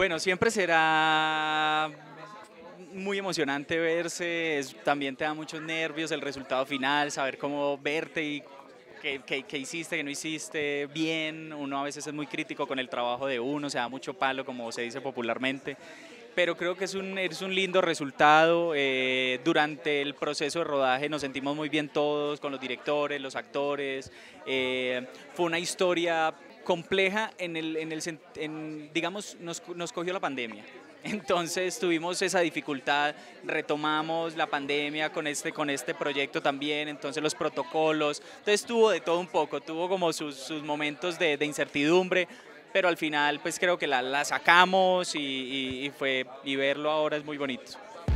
Bueno, siempre será muy emocionante verse, también te da muchos nervios el resultado final, saber cómo verte y qué hiciste, qué no hiciste bien. Uno a veces es muy crítico con el trabajo de uno, se da mucho palo, como se dice popularmente, pero creo que es un lindo resultado. Durante el proceso de rodaje nos sentimos muy bien todos, con los directores, los actores. Fue una historia compleja digamos, nos cogió la pandemia. Entonces tuvimos esa dificultad, retomamos la pandemia con este proyecto también, entonces los protocolos, entonces tuvo de todo un poco, tuvo como sus momentos de incertidumbre, pero al final pues creo que la sacamos y verlo ahora es muy bonito.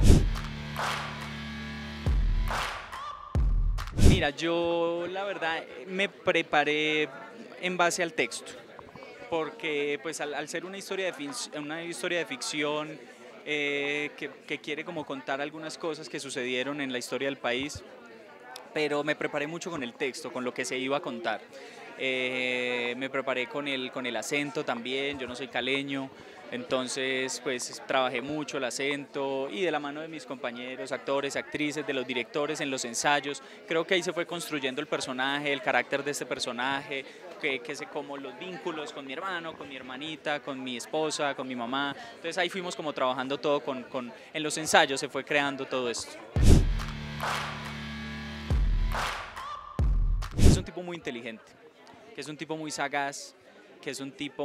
Mira, yo la verdad me preparé en base al texto, porque pues al ser una historia de ficción, que quiere como contar algunas cosas que sucedieron en la historia del país, pero me preparé mucho con el texto, con lo que se iba a contar. Me preparé con el acento también, yo no soy caleño, entonces pues trabajé mucho el acento y de la mano de mis compañeros, actores, actrices, de los directores en los ensayos, creo que ahí se fue construyendo el personaje, el carácter de este personaje, como los vínculos con mi hermano, con mi hermanita, con mi esposa, con mi mamá, entonces ahí fuimos como trabajando todo en los ensayos se fue creando todo esto. Es un tipo muy inteligente, que es un tipo muy sagaz, que es un tipo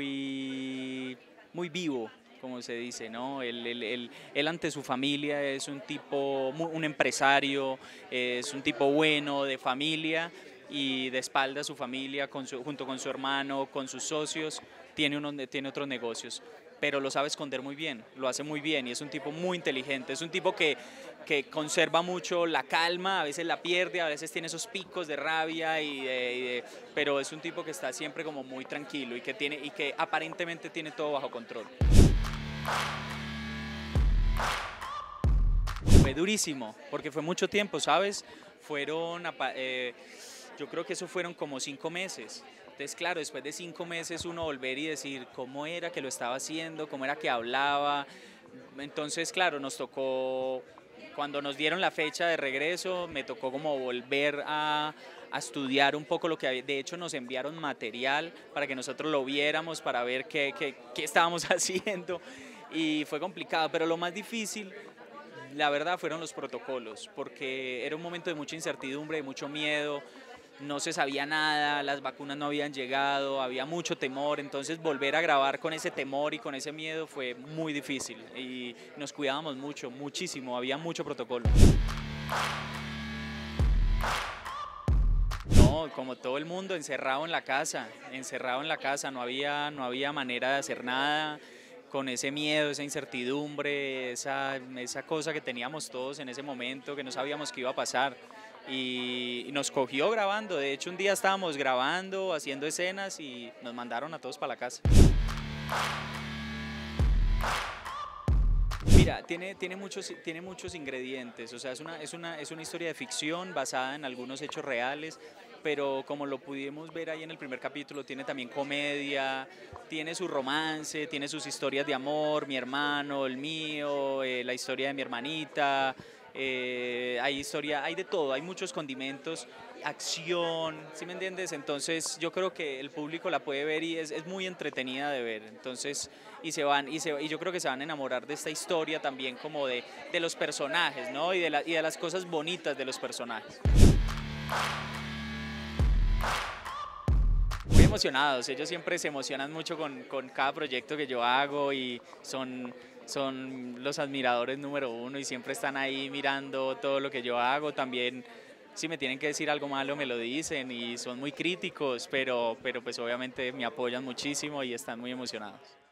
muy vivo, como se dice, ¿no? Él ante su familia es un tipo, un empresario, es un tipo bueno, de familia, y de espalda a su familia, junto con su hermano, con sus socios, tiene otros negocios, pero lo sabe esconder muy bien, lo hace muy bien y es un tipo muy inteligente, es un tipo que conserva mucho la calma, a veces la pierde, a veces tiene esos picos de rabia, pero es un tipo que está siempre como muy tranquilo y que aparentemente tiene todo bajo control. Fue durísimo, porque fue mucho tiempo, ¿sabes? Yo creo que eso fueron como 5 meses. Entonces, claro, después de 5 meses uno volver y decir cómo era que lo estaba haciendo, cómo era que hablaba. Entonces, claro, nos tocó, cuando nos dieron la fecha de regreso, me tocó como volver a estudiar un poco lo que había. De hecho, nos enviaron material para que nosotros lo viéramos, para ver qué estábamos haciendo. Y fue complicado, pero lo más difícil, la verdad, fueron los protocolos, porque era un momento de mucha incertidumbre, de mucho miedo, no se sabía nada, las vacunas no habían llegado, había mucho temor, entonces volver a grabar con ese temor y con ese miedo fue muy difícil y nos cuidábamos mucho, muchísimo, había mucho protocolo. No, como todo el mundo, encerrado en la casa, no había manera de hacer nada, con ese miedo, esa incertidumbre, esa cosa que teníamos todos en ese momento, que no sabíamos qué iba a pasar. Y nos cogió grabando, de hecho un día estábamos grabando, haciendo escenas y nos mandaron a todos para la casa. Mira, tiene muchos ingredientes, o sea, es una historia de ficción basada en algunos hechos reales, pero como lo pudimos ver ahí en el primer capítulo, tiene también comedia, tiene su romance, tiene sus historias de amor, mi hermano, el mío, la historia de mi hermanita, hay de todo, hay muchos condimentos, acción, ¿sí me entiendes? Entonces yo creo que el público la puede ver y es muy entretenida de ver, entonces y yo creo que se van a enamorar de esta historia también como de los personajes, ¿no? Y de las cosas bonitas de los personajes. Muy emocionados, ellos siempre se emocionan mucho con cada proyecto que yo hago y son los admiradores número uno y siempre están ahí mirando todo lo que yo hago. También si me tienen que decir algo malo me lo dicen y son muy críticos, pero pues obviamente me apoyan muchísimo y están muy emocionados.